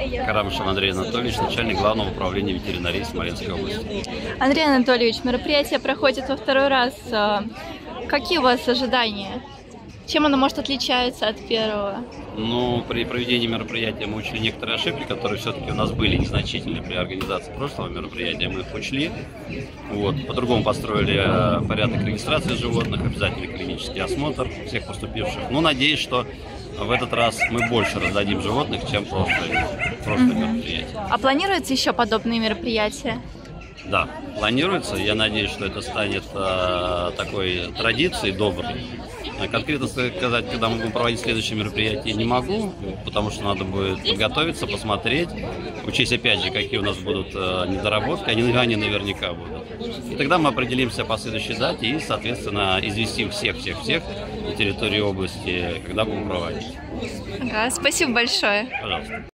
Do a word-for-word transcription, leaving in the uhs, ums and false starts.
Карамышев Андрей Анатольевич, начальник Главного управления ветеринарии Смоленской области. Андрей Анатольевич, мероприятие проходит во второй раз. Какие у вас ожидания? Чем оно может отличаться от первого? Ну, при проведении мероприятия мы учли некоторые ошибки, которые все-таки у нас были незначительны при организации прошлого мероприятия. Мы их учли. Вот. По-другому построили порядок регистрации животных, обязательный клинический осмотр всех поступивших. Ну, надеюсь, что в этот раз мы больше раздадим животных, чем в прошлое, прошлое mm-hmm. мероприятие. А планируются еще подобные мероприятия? Да, планируется. Я надеюсь, что это станет э, такой традицией доброй. Конкретно сказать, когда мы будем проводить следующее мероприятие, не могу, потому что надо будет подготовиться, посмотреть, учесть опять же, какие у нас будут э, недоработки, они, они наверняка будут. И тогда мы определимся по следующей дате и, соответственно, известим всех-всех-всех на территории области, когда будем проводить. Ага, спасибо большое. Пожалуйста.